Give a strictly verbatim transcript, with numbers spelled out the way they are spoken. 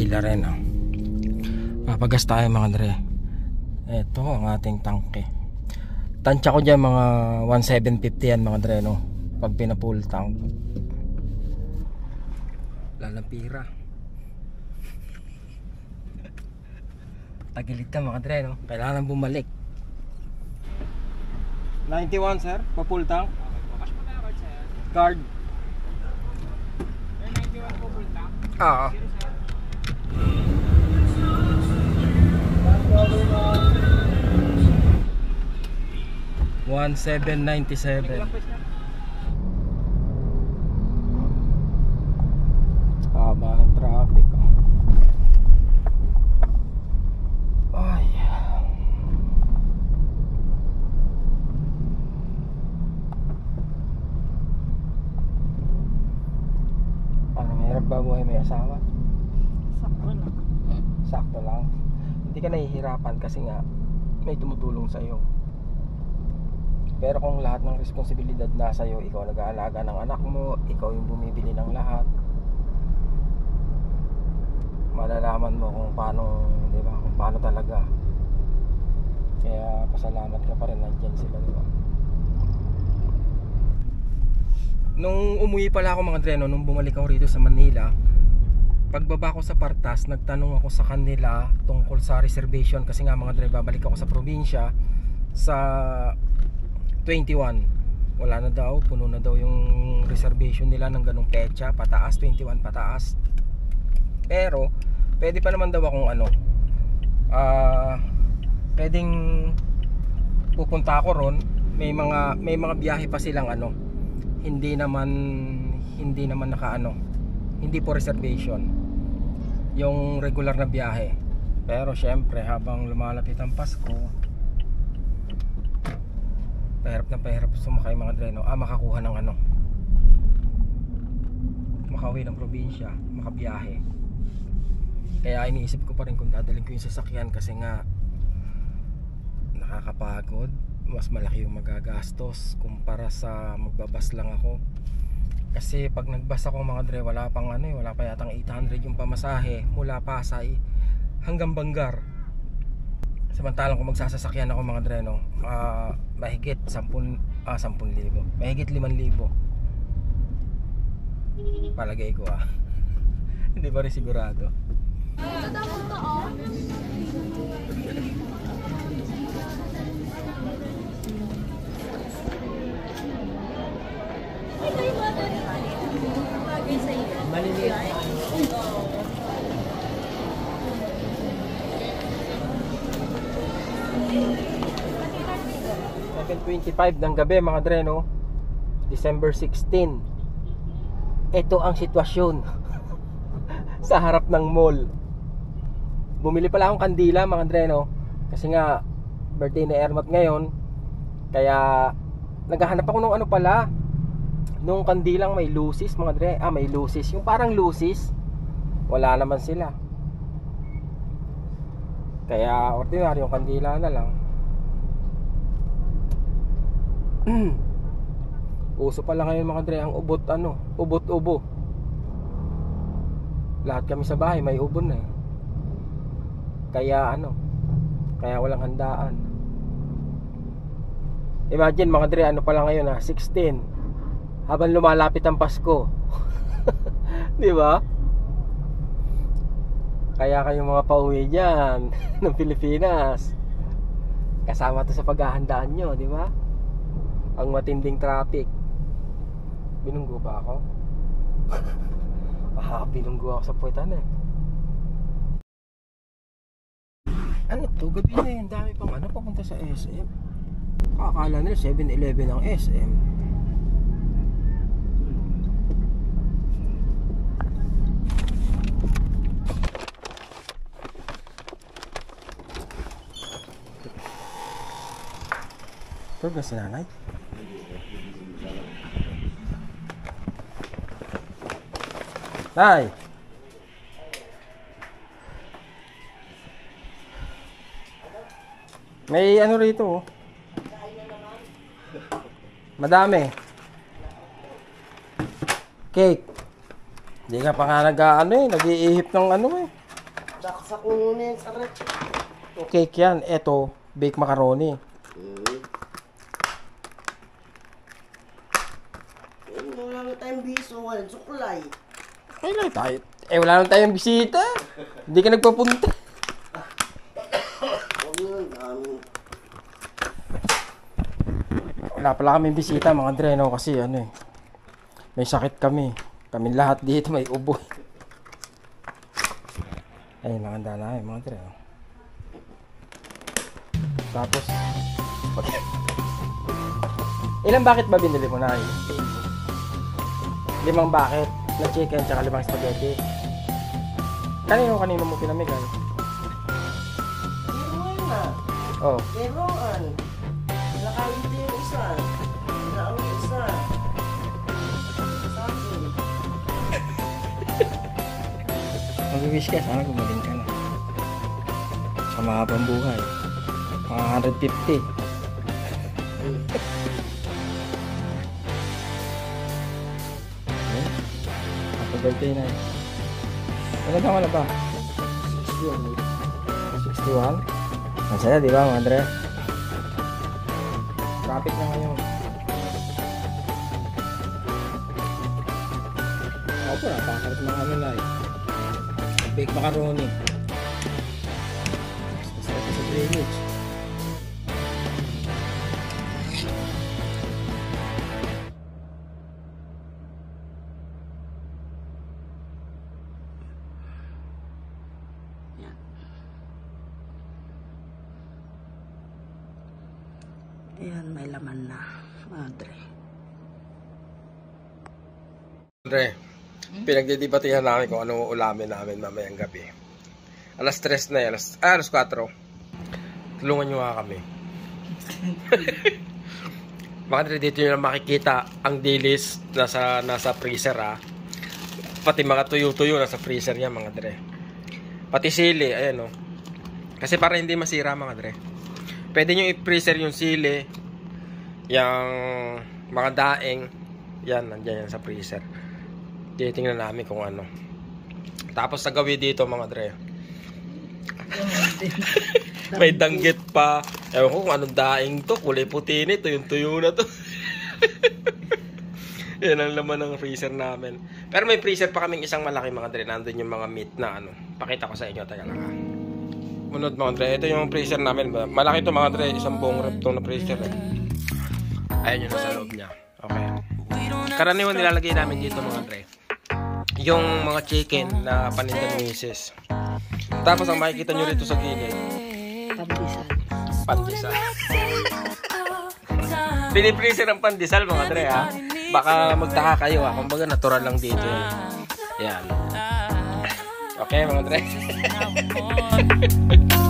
Manila rin. Oh. Papagas tayo mga dre. Ito ang ating tangke. Tansya ko dyan mga one seven fifty yan mga dre, no? Pag pinapull tank. Lalampira. Tagilid ka mga dre, no? Kailangan bumalik. ninety-one sir, pa-full tank. Bukas mo na card sir. Card. May ninety-one po full tank. Oo. one seven nine seven. Haba ng traffic. Ay. Parang mahirap ba buhay may asawa? Sakto lang. Sakto lang. Hindi ka nahihirapan kasi nga may tumutulong sa'yo. Pero kung lahat ng responsibilidad nasa iyo, ikaw nag-aalaga ng anak mo, ikaw yung bumibili ng lahat, malalaman mo kung paano, di ba, kung paano talaga. Kaya pasalamat ka pa rin, nandiyan sila, di ba? Nung umuwi pala ako mga dreno, nung bumalik ako rito sa Manila, pagbaba ko sa Partas, nagtanong ako sa kanila tungkol sa reservation kasi nga mga dre, babalik ako sa probinsya sa twenty-one. Wala na daw, puno na daw yung reservation nila ng ganung petsa, pataas, twenty-one pataas. Pero pwede pa naman daw akong ano, ah, uh, pwedeng pupunta ako ron. May mga may mga biyahe pa silang ano, hindi naman hindi naman nakaano, hindi po reservation, yung regular na biyahe. Pero syempre habang lumalapit ang Pasko, pahirap na pahirap sumakay mga dreno, ah makakuha ng ano, makauwi ng probinsya, makabiyahe. Kaya iniisip ko pa rin kung dadalhin ko yung sasakyan kasi nga nakakapagod, mas malaki yung magagastos kumpara sa magbabas lang ako. Kasi pag nagbas ako mga dre, wala pang ano, wala pa yatang eight hundred yung pamasahe mula Pasay hanggang Bangar. Samantalang kung magsasasakyan ako mga dre, no, uh, mahigit ten, ah, ten libo, mahigit five libo palagay ko ah. Hindi pa rin sigurado. Maliliit. seven twenty-five ng gabi mga dre, no? December sixteen. Ito ang sitwasyon sa harap ng mall. Bumili pala akong kandila mga dre, no? Kasi nga birthday ni Ermat ngayon. Kaya naghahanap ako ng ano pala, nung kandilang may lucis mga dre. Ah, may lucis, yung parang lucis. Wala naman sila. Kaya ordinary yung kandila na lang. Uso pala ngayon mga dre ang ubot ano, ubot-ubo. Lahat kami sa bahay may ubon na eh. Kaya ano, kaya walang handaan. Imagine mga dre, ano pala ngayon ah, sixteen. Habang lumalapit ang Pasko. Di ba? Kaya kayong mga pauwi dyan ng Pilipinas, kasama to sa paghahandaan nyo, di ba? Ang matinding traffic. Binunggo ba ako? Ah, binunggo ako sa puwetan eh. Ano to? Gabi na yun. Dami pang ano papunta sa S M. Kakala nila seven eleven ang S M. Ito ba si nanay? Nay! May ano rito oh. Madami. Cake. Hindi ka pa nga nag-ano eh, nag-iihip ng ano eh. Saksak mo muna yan sa rep. Cake yan. Ito, baked macaroni. Hmm. Eh, wala na tayong biso. Walang suklay. Ay lang tayo. Eh, wala lang tayong bisita. Hindi ka nagpapunta. Huwag mo lang dami. Wala pala kami bisita mga Dre, no? Kasi ano eh. May sakit kami. Kami lahat dito may ubo. Ay, nakanda na eh, mga Dre. No? Tapos, okay. Ilang bakit ba binili mo na? Limang bakit na chicken tsaka limang spaghetti. Kanino-kanino mo pinamigay? Biruan na. Oh. Biruan. Nakain din yung isa. Naang yung isa. Sa akin. Mag-wish ka, sana gumaling ka na. Sa mahabang buhay. Mga one hundred fifty. Okay. Happy birthday na. Ilan taon ka na ba? sixty-one? Ang saya, di ba, mga Andre? Traffic na ngayon. Ako po, napakarit mga ano na eh. Baked macaroni. Masarap sa drainage. Ayan, may laman na. Madre. Andre, pinagdidibatihan namin kung ano ulamin namin mamayang gabi. Alas tres na eh, alas, ah, alas kwatro. Tulungan nyo nga kami. Mga Andre, dito nyo lang makikita ang dilis nasa, nasa freezer ah. Pati mga tuyo-tuyo nasa freezer yan mga Andre. Pati sili, ayan oh. Kasi para hindi masira mga Andre. Pwede nyo i-freezer yung sili, yung mga daing, yan, nandiyan yan sa freezer. Titingnan namin kung ano. Tapos nagawi dito mga Dre. May danggit pa. Ewan ko kung anong daing to, kulay puti nito, yung tuyo na to. Yan ang laman ng freezer namin. Pero may freezer pa kaming isang malaki mga Dre. Nandun yung mga meat na ano. Pakita ko sa inyo, taga lang ha. Munod mga Dre, ito yung freezer namin. Malaki to mga Dre, isang buong rep to na freezer eh. Ayan yun sa loob niya. Okay. Karaniwan nilalagay namin dito mga Dre, yung mga chicken na paninda ng misis. Tapos ang makikita nyo rito sa gilid, Pandesal. pandesal. Pinipreser ang pandesal mga Dre ha. Baka magtaka kayo ha. Kumbaga natural lang dito. Yan. Okay mga Dre.